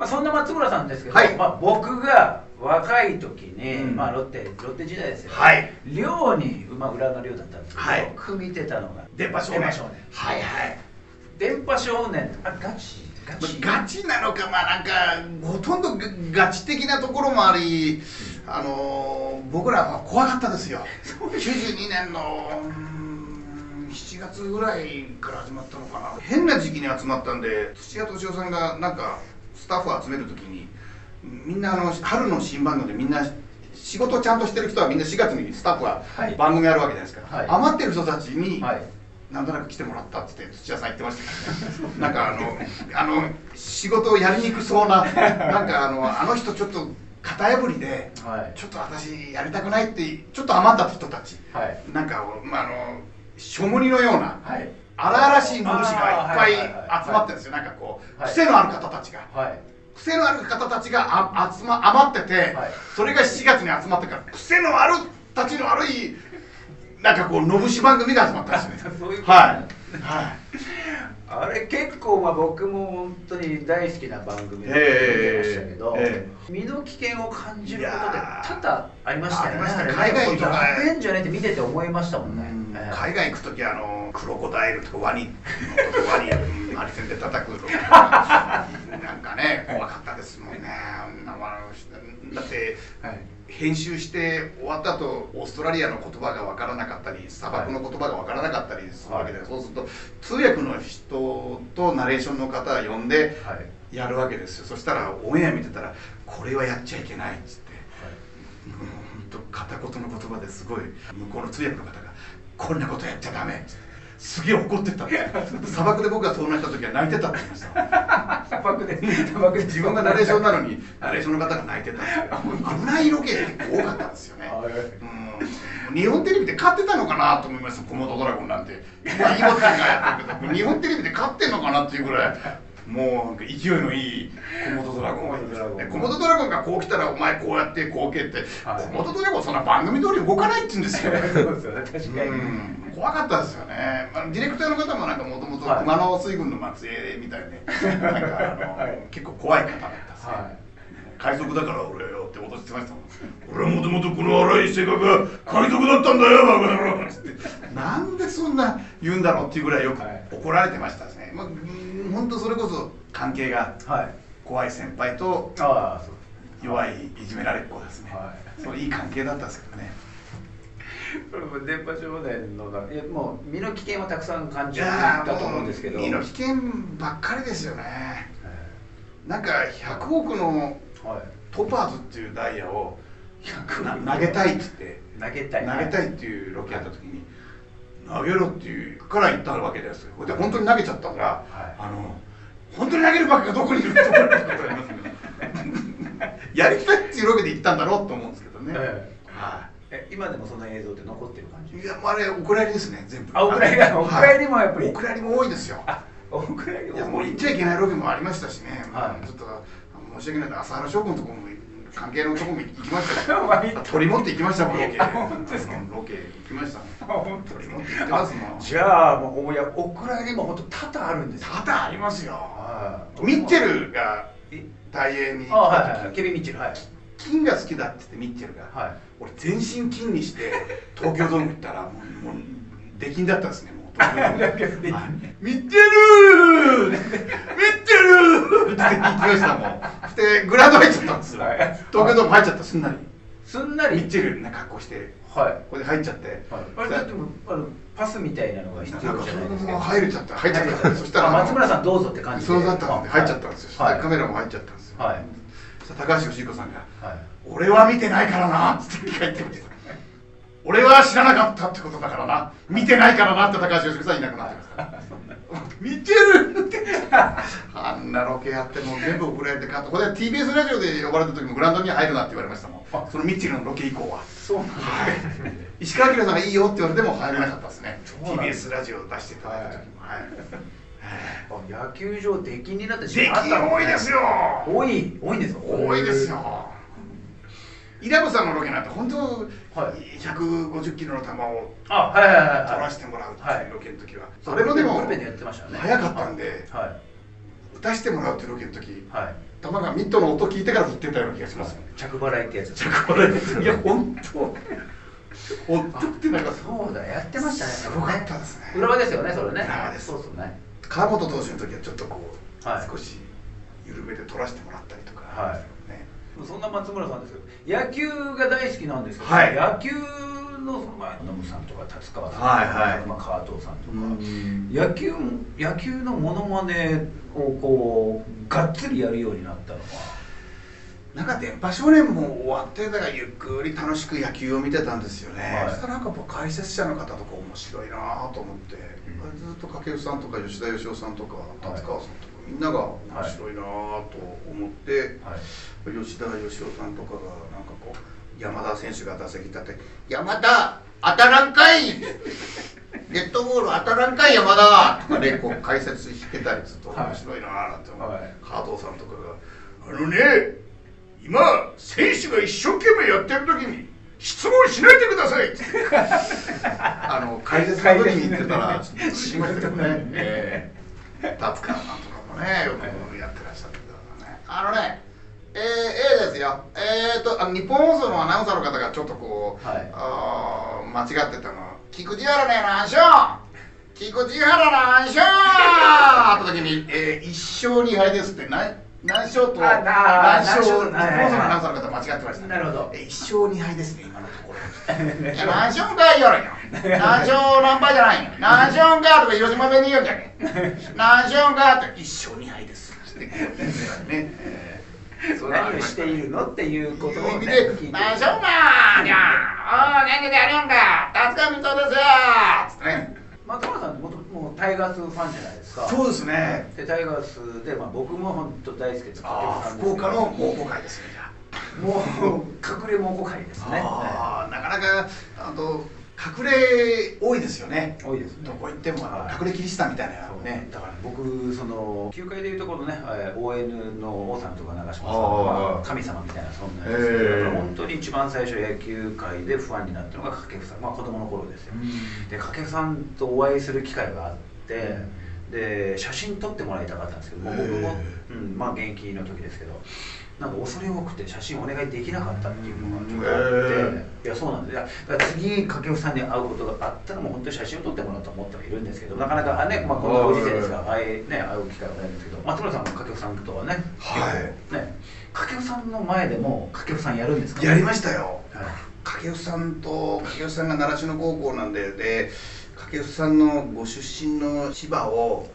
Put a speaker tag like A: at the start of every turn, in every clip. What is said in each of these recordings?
A: あそんな松村さんですけど、
B: はい、
A: まあ僕が若い時に、まあロッテ時代ですよ、
B: はい、
A: 寮に裏の寮だったんですけど、
B: はい、
A: よく見てたのが
B: 電波少年。はいはい。
A: 電波少年、あガチ
B: なのか、まあなんかほとんどガチ的なところもあり、僕らは怖かったですよ。92年の7月ぐらいから始まったのかな。変な時期に集まったんで、土屋敏夫さんがなんかスタッフを集める時に、みんな春の新番組でみんな仕事ちゃんとしてる人はみんな4月にスタッフは番組やるわけじゃないですか、はい、余ってる人たちに、はい、なんとなく来てもらったって言って土屋さん言ってましたけどねなんか仕事をやりにくそうななんかあの人ちょっと型破りで、はい、ちょっと私やりたくないってちょっと余った人たち、はい、なんかしょもりのような、はい、荒々しい野主がいっぱい集まってるんですよ。なんかこう、はい、癖のある方たちが。はい、癖のある方たちが余ってて、はい、それが7月に集まってから癖のあるたちの悪いなんかこう野節番組が集まったんですね。そういうことなんですね。はい。
A: あれ結構僕も本当に大好きな番組で見てましたけど、身の危険を感じることって多々ありましたよね。
B: 海外行くとか
A: やべえんじゃねって見てて思いましたもんね。
B: 海外行く時クロコダイルとかワニマリセンで叩くとかなんかね怖かったですもんね。だって、はい、編集して終わった後オーストラリアの言葉が分からなかったり砂漠の言葉が分からなかったりするわけで、はい、そうすると通訳の人とナレーションの方を呼んでやるわけですよ。そしたらオンエア見てたらこれはやっちゃいけないっつって、はい、もう本当片言の言葉ですごい向こうの通訳の方がこんなことやっちゃダメっつってすげえ怒ってたんですよ。砂漠で僕が遭難した時は泣いてたって言いました。砂漠で自分がナレーションなのにナレーションの方が泣いてたんですけど、危ないロケ結構多かったんですよね。日本テレビで勝ってたのかなと思いました。コモドドラゴンなんて今井本さんがやってるけど日本テレビで勝ってんのかなっていうぐらいもう勢いのいいコモドドラゴンがいました。コモドドラゴンがこう来たらお前こうやってこう蹴って、コモドドラゴンそんな番組通り動かないって言うんですよ。そうですよね、確かに。怖かったですよね。ディレクターの方もなんかもともと熊野水軍の末裔みたいで、なんか結構怖い方だったんですね。海賊だから俺よって脅してましたもん。俺はもともとこの荒い性格が海賊だったんだよバカ野郎っつって、なんでそんな言うんだろうっていうぐらいよく怒られてましたですね。本当それこそ関係が怖い先輩と弱いいじめられっ子ですね。そういい関係だったんですけどね。
A: 電波少年のもう身の危険はたくさん感じたと思うんですけど、
B: 身の危険ばっかりですよね。なんか100億のトパーズっていうダイヤを投げたいって言って投げたいっていうロケやった時に投げろっていうから言ったわけですよ。で本当に投げちゃったから、本当に投げるばっかがどこにいるってことありますね。やりたいっていうロケで行ったんだろうと思うんですけどね。
A: 今でもその映像って残ってる感じ？
B: いや、あれお蔵入りですね、全部。
A: お蔵入りもやっぱり。
B: お蔵入りも多いですよ。
A: お蔵入りも。
B: もう行っちゃいけないロケもありましたしね。ちょっと申し訳ないけど、朝原将軍のところも関係のところも行きましたよ。取り持って行きましたもん、ロケ。本当ですか？ロケ行きました。取り持って行ってますもん。
A: じゃあもうお蔵入りも本当多々あるんですよ。
B: 多々ありますよ。ミッチェルが大英に来た時、
A: ケビン・ミッチェル、はい。
B: 金が好きだって言ってミッチェルが、俺全身金にして東京ドーム行ったらもう出禁だったんですね。もうミッチェルーミッチェルーって言ってましたもん。でグラウンド入っちゃったんですよ。東京ドーム入っちゃった。すんなりミッチェルな格好して、ここで入っちゃって、
A: あれだってパスみたいなのが必要じゃないですか。
B: 入っちゃった。そしたら
A: 松村さんどうぞって感じで。
B: そうだったんで入っちゃったんですよ。カメラも入っちゃったんですよ。高橋義彦さんが「俺は見てないからな」って書いてました。俺は知らなかったってことだからな、見てないからなって高橋義彦さんいなくなってますから。見てるってあんなロケやってもう全部送られてここで TBS ラジオで呼ばれた時もグラウンドに入るなって言われましたもん。そのミッチェルのロケ以降は。そうなんですね。石川明さんがいいよって言われても入れなかったですね。 TBS ラジオ出していただいた時も。
A: 野球場出禁になって
B: しまったの。多いですよ。
A: 多いんですか？
B: 多いですよ。イラブさんのロケなんて本当150キロの球を取らせてもらうっていうロケの時は、それもでも早かったんで打たせてもらうっていうロケの時球がミットの音聞いてから振ってたような気がします。
A: 着払いってやつ。
B: 着払いって。いや本当。本当ってなんか
A: そうだやってましたね。
B: すごかったですね。
A: 浦和ですよねそれね。
B: 浦和です。
A: そうそうね。
B: 川本投手の時はちょっとこう少し緩めで取らせてもらったりとか。はい。ね。
A: そんな松村さんですけど、野球が大好きなんですけど、野球のその前野村さんとか達川さんとか川藤さんとか、野球のモノマネをこうがっつりやるようになったのは。
B: なんか電波少年も終わってだからゆっくり楽しく野球を見てたんですよね。そしたらなんかやっぱ解説者の方とか面白いなと思って、ずっと掛布さんとか吉田義雄さんとか達川さんとかみんなが面白いなと思って、吉田義雄さんとかがなんかこう山田選手が打席立って「山田当たらんかい!」デッドボール当たらんかい山田とかねこう解説してたりすると面白いななんて思う。加藤さんとかが「今選手が一生懸命やってる時に質問しないでください」って解説の時に言ってたら聞きましたけどね。達川さんとかもねよくやってらっしゃってたからね。ですよ。日本放送のアナウンサーの方がちょっとこう、間違ってたの。菊池原ね何勝菊池原何勝あった時に、1勝2敗ですって何勝と何勝日本放送のアナウンサーの方間違ってました。なるほど。1勝2敗ですね今のところ。何勝か言われんよ。何勝何敗じゃないよ。何勝かとか広島弁に言うんじゃねえ。何勝かって1勝2敗です。ね。
A: 何をしているのっていうことを聞いて
B: 「何しょうかにゃ元気でやるんか達川光雄ですよ」っつってね。
A: 松村さんもタイガースファンじゃないですか。
B: そうですね。
A: でタイガースで僕も本当大好きです。
B: 福岡の猛虎会ですね。じゃあ
A: もう隠れ猛虎会ですね。
B: なかなか隠れ多いですよね。
A: 多いですね。
B: どこ行っても隠れキリシタンみたいなね。
A: だから僕その球界でいうところのね ON の王さんとか長嶋さんとか神様みたいなそんなやつで、本当に一番最初野球界でファンになったのが掛布さん。子供の頃ですよ。で掛布さんとお会いする機会があって、で写真撮ってもらいたかったんですけど、僕も現役の時ですけど。なんか恐れ多くて写真お願いできなかったっていうのがちょっとあって、いやそうなんです。だから次掛布さんに会うことがあったらもう本当に写真を撮ってもらおうと思ってはいるんですけど、なかなかね、こんなご時世ですから会う機会はないんですけど、松村さんも掛布さんとはね、掛布さんの前でも掛布さんやるんですか？
B: やりましたよ。掛布さんが習志野高校なんで、掛布さんのご出身の千葉を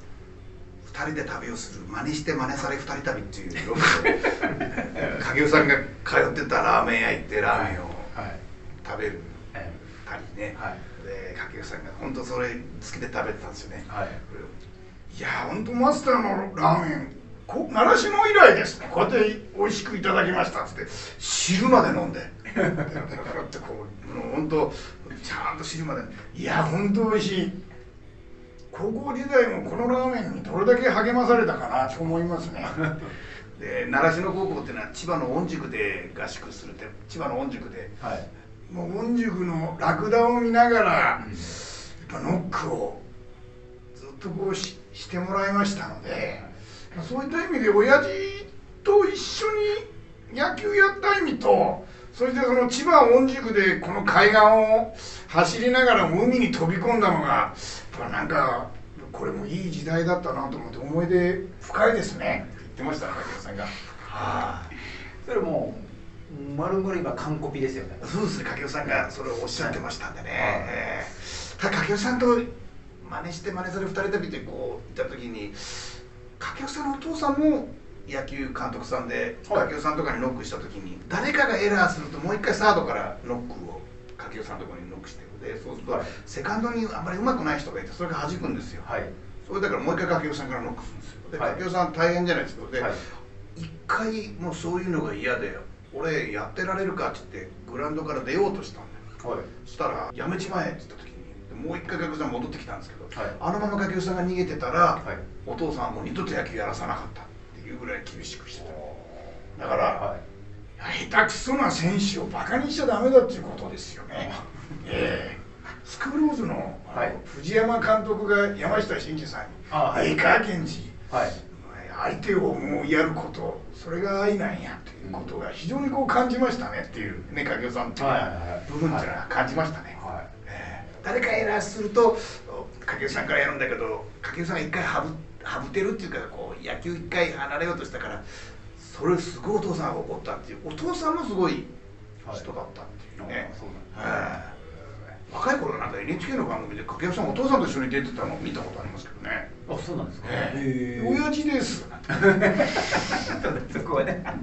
B: 2人で旅をする真似して真似され2人旅っていうログで掛布さんが通ってたラーメン屋行ってラーメンを食べる旅ね。で掛布さんが本当それ好きで食べてたんですよね。いや本当マスターのラーメン習志野以来ですね。こうやって美味しくいただきましたっつって汁まで飲んでだからってこう本当ちゃんと汁までいや本当美味しい。高校時代もこのラーメンにどれだけ励まされたかなと思いますね。で習志野高校っていうのは千葉の御宿で合宿するって千葉の御宿で、もう御宿のラクダを見ながらやっぱノックをずっとこうしてもらいましたので、そういった意味で親父と一緒に野球やった意味と、そしてその千葉御宿でこの海岸を走りながら海に飛び込んだのがなんかこれもいい時代だったなと思って思い出深いですねって言ってましたね掛布さんが。
A: それも丸々今完コピですよね。
B: そうですね、掛布さんがそれをおっしゃってましたんでね。ただ掛布さんと真似して真似され2人旅でこう行った時に掛布さんのお父さんも野球監督さんで、掛布さんとかにノックした時に誰かがエラーするともう一回サードからノックを掛布さんのところにノックしてる。でそうすると、セカンドにあんまりうまくない人がいてそれが弾くんですよ。それだからもう一回掛布さんからノックするんですよ。で掛布さん大変じゃないですか。で一回もうそういうのが嫌で俺やってられるかって言ってグラウンドから出ようとしたんだよ。そしたらやめちまえって言った時にもう一回掛布さん戻ってきたんですけど、あのまま掛布さんが逃げてたら、お父さんはもう二度と野球やらさなかったっていうぐらい厳しくしてた。だから、下手くそな選手をバカにしちゃダメだっていうことですよね。スクールオーズの藤山監督が山下真司さんに「いいか源氏、 相手をもうやること、それが愛なんやということが非常にこう感じましたねっていうね、影尾さんっていう部分っていうのは感じましたね。誰かやらすると影尾さんからやるんだけど、影尾さんが一回はぶてるっていうか、こう野球一回離れようとしたから、それすごいお父さんが怒ったっていう、お父さんもすごい人だったっていうね。若い頃なんか NHK の番組で影尾さんお父さんと一緒に出てたのを見たことありますけどね。
A: あ、そうなんですか。
B: 親父です
A: そこはね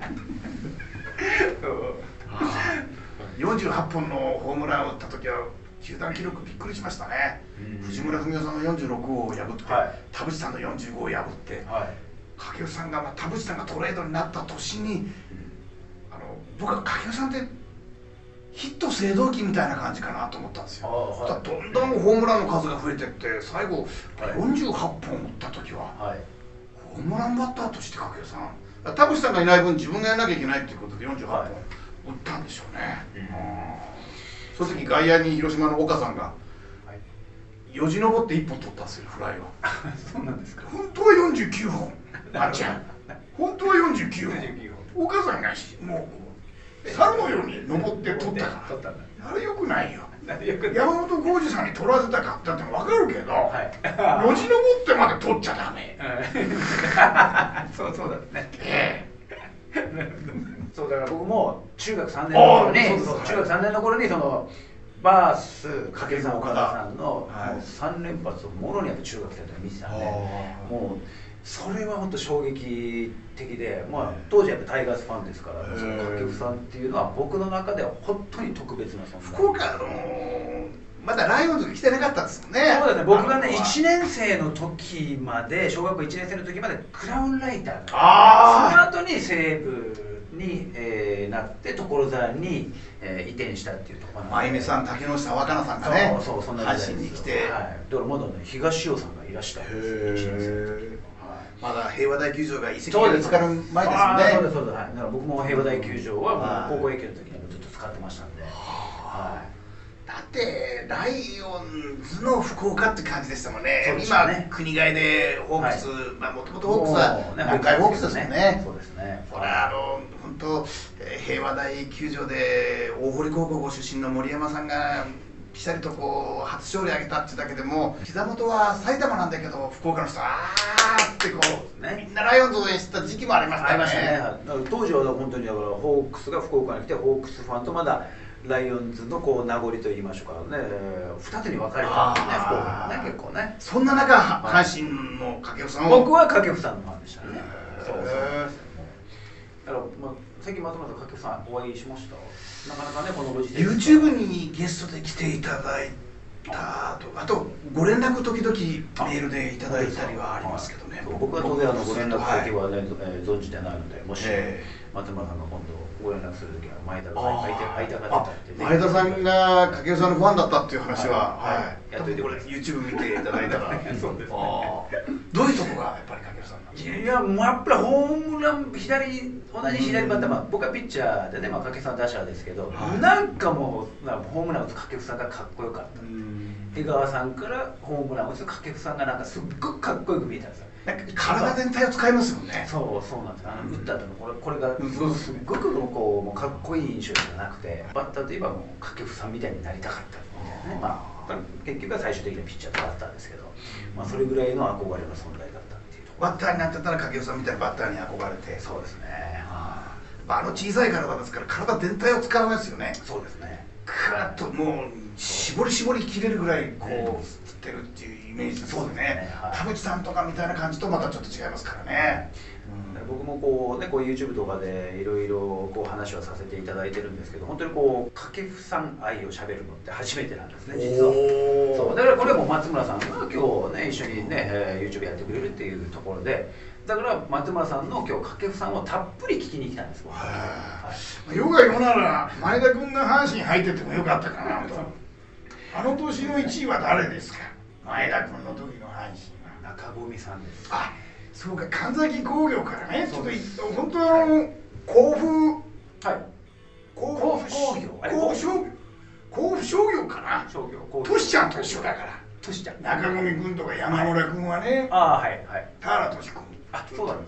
B: 48本のホームランを打った時は球団記録びっくりしましたね。藤村文雄さんの46号を破って、田淵さんの45号を破って、影尾さんが、田淵さんがトレードになった年に、僕は影尾さんってヒット青銅期みたいな感じかなと思ったんですよ。どんどんホームランの数が増えてって、最後48本打った時は、ホームランバッターとして影尾さん、田淵さんがいない分自分がやらなきゃいけないっていうことで48本打ったんでしょうね。その時外野に広島の岡さんがよじ登って1本取ったんですよ、フライを。
A: そうなんですか。
B: 本当は49本あっちゃう、本当は49本、岡さんがもう猿のように登って取ったから、あれよくないよ。山本浩二さんに取らせたかったって分かるけど、よじ登ってまで取っちゃダメ。
A: そうだね。そうだから僕も中学3年の頃にそのバース掛布さん岡田さんのもう3連発をもろにやっぱ中学生の時見てたんで、もうそれは本当衝撃的で、当時やっぱタイガースファンですから、その掛布さんっていうのは僕の中では本当に特別な存在。
B: 福岡まだライオンズが来てなかったですもんね。
A: そうですね。僕がね1年生の時まで、小学校1年生の時までクラウンライターが、その後に西武に、なって所沢に、移転したっていうところなんで。
B: 真由美さん、竹下若菜さんがね、
A: そんな
B: 阪神に来て、
A: だからまだね東尾さんがいらしたんですよ。
B: まだ平和大球場が移籍が見つかる前ですよね。
A: そうです。だから僕も平和大球場はもう高校野球の時にずっと使ってましたんで。
B: だってライオンズの福岡って感じでしたもんね。今国替えでホークス、もともとホークスは南海ホークスですもんね。
A: そうですね。
B: これ本当平和大球場で大堀高校ご出身の森山さんがピシャリとこう初勝利挙げたってだけでも、膝元は埼玉なんだけど福岡の人はってこうみんなライオンズを応援してた時期もありましたね。
A: 当時は本当にだからホークスが福岡に来て、ホークスファンとまだライオンズのこう名残といいましょうかね、2つに分かれたんですね、福岡がね、結構ね。
B: そんな中、阪神の掛布さんを。
A: 僕は掛布さんのファンでしたね。だから最近松村さん、掛布さんお会いしました？なかなかね、このご時世
B: YouTube にゲストで来ていただいたと、あとご連絡時々メールでいただいたりはありますけどね。
A: 僕は当然ご連絡先はね存じてないので、もし松村さんが今度ご連絡するときは前田さんに会いたかったってね。
B: 前田さんが掛布さんのファンだったっていう話は、やっといてこれ YouTube 見ていただいたらそうですね。どういうとこがやっぱり掛布さんなんですか？
A: いや、もうやっぱりホームラン同じ左バッター、僕はピッチャーでね、掛布さんは打者ですけど、なんかもうホームラン打つ掛布さんがかっこよかった。江川さんからホームランを打つ掛布さんがなんかすっごくかっこよく見えたんですよ。
B: 体全体を使いますよね。
A: そうなんです。打った後のこれがすっごくこうもうかっこいい印象じゃなくて、バッターといえばもう掛布さんみたいになりたかったみたいなね。結局は最終的にはピッチャーとバッターですけど、それぐらいの憧れの存在だったっていうところ。
B: バッターになってたら掛布さんみたいなバッターに憧れて。
A: そうですね。
B: 小さい体ですから体全体を使うんですよね。
A: そうですね。
B: クッともう絞り切れるぐらいこう振ってるっていうイメージですよね。田淵さんとかみたいな感じとまたちょっと違いますからね。
A: 僕もこう YouTube とかでいろいろ話をさせていただいてるんですけど、本当にこう掛布さん愛をしゃべるのって初めてなんですね、実は。そうだからこれも松村さんが今日ね一緒にね YouTube やってくれるっていうところで、だから松村さんの今日掛布さんをたっぷり聞きに来たんです。
B: よが言うなら前田君が阪神入っててもよかったかなと。あの年の1位は誰ですか？前田君の時の阪神は
A: 中込さんです。
B: そうか、神崎工業からね、ちょっと本当甲府商業かな。トシちゃんと一緒だから。中込君とか山村君はね、田原俊君。
A: そうなんですね。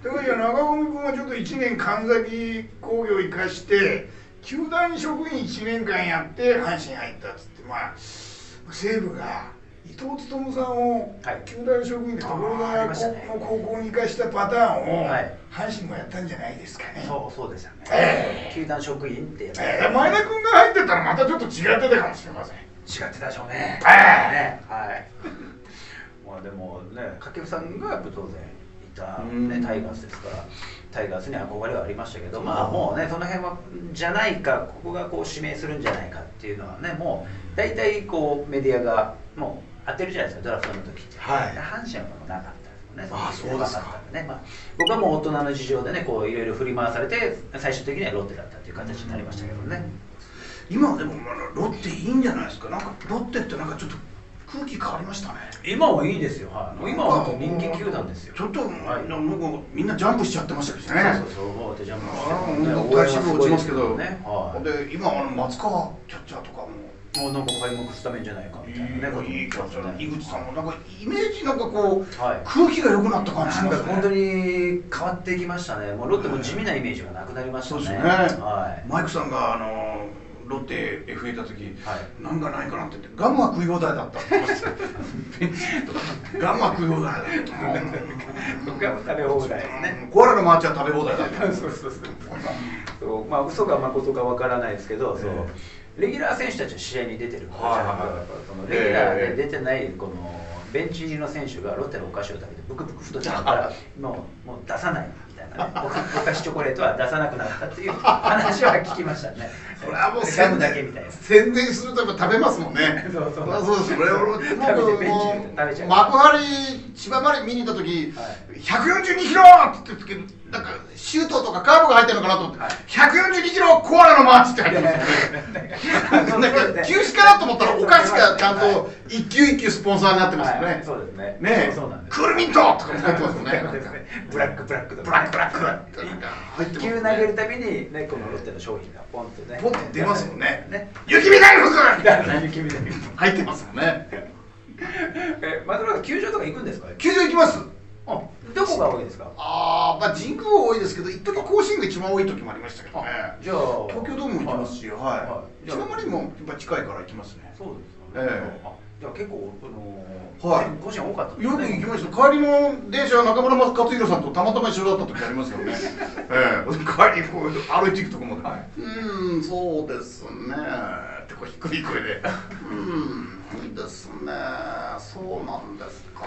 B: だから中込君はちょっと1年神崎工業を生かして球団職員1年間やって阪神入ったっつって、まあ西武が伊藤勉さんを球団職員で所沢の高校に生かしたパターンを阪神もやったんじゃないですかね。
A: そうですよね。球団職員ってやつ。
B: 前田君が入ってたらまたちょっと違ってたかもしれません。
A: 違ってたでしょうね。はい。まあでもね、掛布さんがやっぱ当然いたねタイガースですから、タイガースに憧れはありましたけど、まあもうねその辺はじゃないか、ここがこう指名するんじゃないかっていうのはね、もう大体こうメディアがもう当てるじゃないですか、ドラフトの時って。阪神はもうなかったですもんね。そうですか。僕はもう大人の事情でね、こういろいろ振り回されて最終的にはロッテだったっていう形になりましたけどね。
B: 今はでもロッテいいんじゃないですか。なんかロッテってなんかちょっと空気変わりましたね。
A: 今はいいですよ。今は本当人気球団ですよ。
B: ちょっとみんなジャンプしちゃってましたけどね。
A: そう、ジャンプ
B: して体脂肪落ちますけど。で今松川キャッチャーとかも
A: なんか開幕スタメンじゃないかみたいなね。
B: いいキャッチャー。井口さんもなんかイメージなんかこう空気が良くなった感じしますね。
A: 本当に変わってきましたね。もうロッテも地味なイメージがなくなりましたね。
B: マイクさんがロッテ FA いた時、なんかないかなって言ってガムは食い放題だったって言ってました。ガムは食い放題だった。
A: ガム食べ放題ですね。
B: コアラのマーチは食べ放題だった。
A: そうまあ嘘か誠かわからないですけど、レギュラー選手たちは試合に出てるからレギュラーで出てないこのベンチ入りの選手がロッテのお菓子を食べてブクブク太っちゃうからもう出さないみたいなね、お菓子チョコレートは出さなくなったっていう話は聞きましたね。
B: それはもう
A: ガムだけみたいな。
B: 宣伝するとやっぱ食べますもんね。そうです。それを幕張千葉マリン見に行った時、142キロって言ってけど、なんかシュートとかカーブが入ってるのかなと思って、142キロコアラのマーチって入ってますよね。なんか球種かなと思ったらお菓子がちゃんと一球一球スポンサーになってますよね。
A: そうですね。
B: ね、クールミントとか入ってますよね。
A: ブラック
B: って入って
A: 球投げるたびにね、このロッテの商品がポンとね、
B: ポンって出ますもんね。雪見大福みたいな
A: 雪見大福
B: 入ってますもんね。
A: 松村さん球場とか行くんですか？
B: 球場行きます。
A: どこが多いですか？
B: まあ神宮は多いですけど、一時甲子園が一番多い時もありましたけどね。
A: じゃあ
B: 東京ドームも行きますし、千葉マリンもやっぱ近いから行きますね。
A: そうですか。じゃあ結構甲子園多かったですね。
B: よく行きました。帰りの電車は中村克弘さんとたまたま一緒だった時ありますよね。帰りこう歩いていくとこまで。そうですね。ってこう低い声で。いいですね。そうなんですか。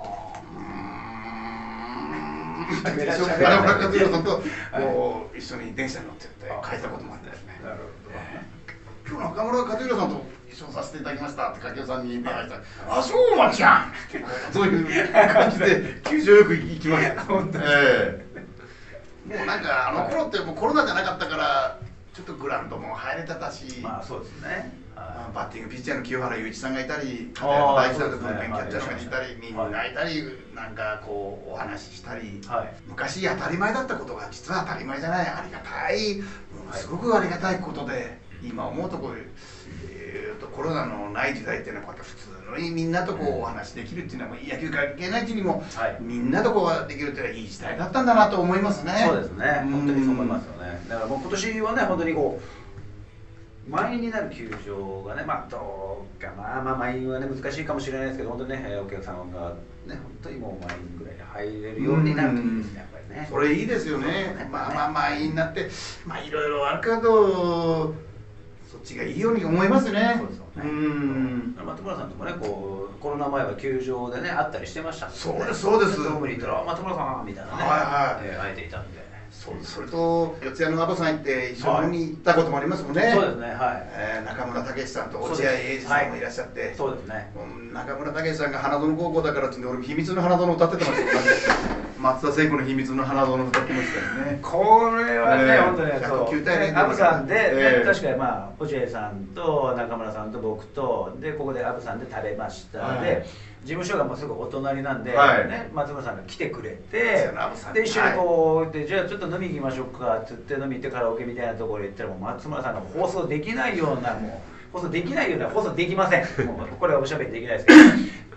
B: 中村克弘さんと一緒に電車に乗って帰ったこともあってですね。なるほど。今日中村克弘さんと一緒にさせていただきましたって掛布さんに電話したら「あ、そうまちゃん!」ってそういう感じで球場よく行きました。本当にもうなんかあの頃ってもうコロナじゃなかったからちょっとグラウンドも入れてたし、
A: まあそうですね。
B: バッティングピッチャーの清原雄一さんがいたり、大地さんとブルペンキャッチャーがいたり、みんないたり、なんかこうお話ししたり、昔当たり前だったことが実は当たり前じゃない、ありがたい、すごくありがたいことで、今思うとこうコロナのない時代っていうのはこうやって普通のみんなとこうお話できるっていうのは野球関係ないうちにもみんなとこうできるっていうのはいい時代だったんだなと思いますね。
A: そうですね。本当にそう思いますよね。だからもう今年はね本当にこう満員になる球場がね、まあどうかな、まあ満員はね難しいかもしれないですけど、本当にねお客さんがね本当にもう満員ぐらいで入れるようになるといいですね、やっぱりね。
B: それいいですよね。まあ満員になってまあいろいろあるけどそっちがいいように思いますね。
A: そうですよね。松村さんともねこうコロナ前は球場でね会ったりしてました。
B: そうですそうです。
A: ドームに行ったら松村さんみたいなね会えていたんで。
B: それと四谷のアボさん行って一緒に行ったこともありますもんね。
A: そうですね。はい。
B: 中村武さんと落合英二さんもいらっしゃって。
A: そうですね。
B: 中村武さんが花園高校だからって俺秘密の花園歌ってましたよ。松田聖子の秘密の花園歌ってましたよね。
A: これはね本当に
B: 109対0。
A: アブさんで確かにまあ落合さんと中村さんと僕とでここでアブさんで食べました。で事務所がもうすぐお隣なんで、ね、松村さんが来てくれて、で一緒にこうでじゃあちょっと飲み行きましょうかって言って飲み行ってカラオケみたいなところへ行ったらもう松村さんが放送できないようなもう放送できないような放送できません。もうこれはおしゃべりできないですけど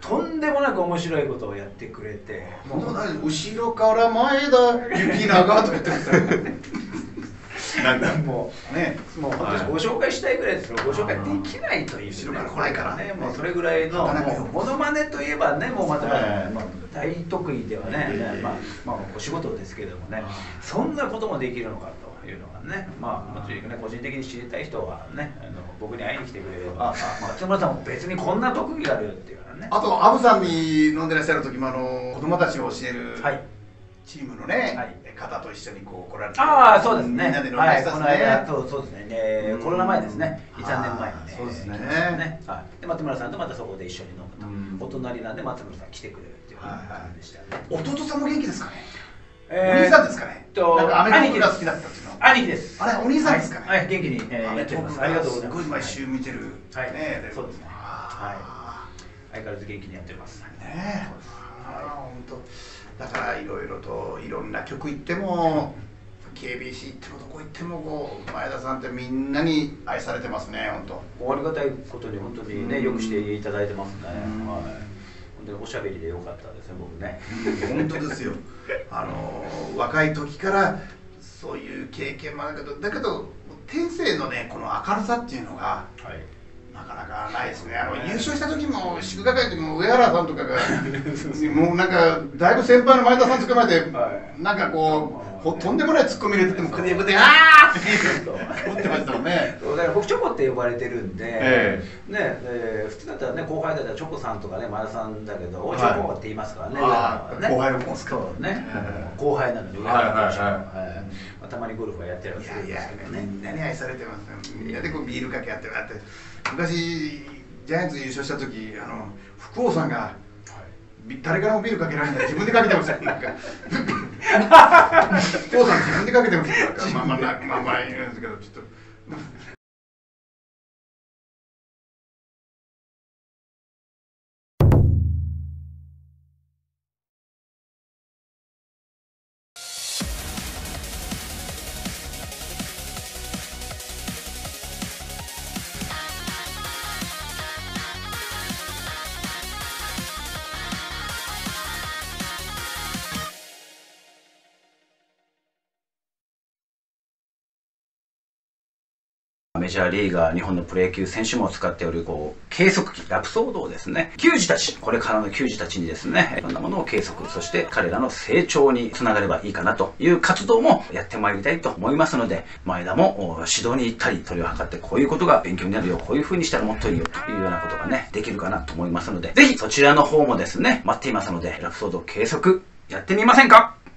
A: とんでもなく面白いことをやってくれて、
B: もう後ろから前田幸永とか言ってます
A: なんかもうね、もう本当にご紹介したいぐらいですけど、ご紹介できないという、
B: 後ろから来ないから
A: ね、もうそれぐらいのモノマネといえばね、もうまた大得意ではね、まあお仕事ですけれどもね、そんなこともできるのかというのがね、もちろんね、個人的に知りたい人はね、僕に会いに来てくれれば、松村さんも別にこんな特技があるっていうからね。
B: あとアブさんに飲んでらっしゃる時も子供たちを教えるチームのね、方と一緒にこう来られて、
A: そうですね、
B: みんなで飲みました
A: この間、そうですね、コロナ前ですね、1、3年前にね、
B: そうですね、
A: で松村さんとまたそこで一緒に飲むと、お隣なんで松村さん来てくれるっていう感じでしたね。
B: 弟さんも元気ですかね、お兄さんですかね、なんかアメリカが好きだったっていうの、
A: 兄貴です、
B: あれ、お兄さんですかね、
A: 元気にやってます、ありがとうございます、
B: すごい毎週見てる、
A: そうですね、相変わらず元気にやっております
B: ね。本当だからいろいろといろんな曲行っても KBC 行ってもどこ行ってもこう前田さんってみんなに愛されてますね。本当
A: ありがたいことに本当にねよくしていただいてますね。本当におしゃべりでよかったですね、僕ね。
B: 本当ですよ。若い時からそういう経験もあるけど、だけど天性のねこの明るさっていうのが、なかなかないですね。優勝した時も祝賀会でも上原さんとかがもうなんかだいぶ先輩の前田さん捕まえて、なんかこうとんでもないツッコミ入れててもクレームで「ああ!」って言ってましたもんね。
A: だから僕チョコって呼ばれてるんで、普通だったらね後輩だったらチョコさんとかね前田さんだけど「おチョコ」って言いますからね。
B: 後輩の子ですか
A: ね。後輩なので上原さんたまにゴルフはやってるんですけどね。
B: みんなに愛されてます。みんなでこうビールかけ合って昔ジャイアンツ優勝した時福王さんが誰からもビールかけられない自分でかけてました。なんか福王さん自分でかけてました。まあ言うんですけどちょっと。
A: メジャーリーガー、日本のプロ野球選手も使っておる計測器、ラプソードをですね、球児たち、これからの球児たちにですね、いろんなものを計測、そして彼らの成長につながればいいかなという活動もやってまいりたいと思いますので、前田も指導に行ったり、取りを測ってこういうことが勉強になるよ、こういう風にしたらもっといいよというようなことがね、できるかなと思いますので、ぜひそちらの方もですね、待っていますので、ラプソード計測やってみませんか？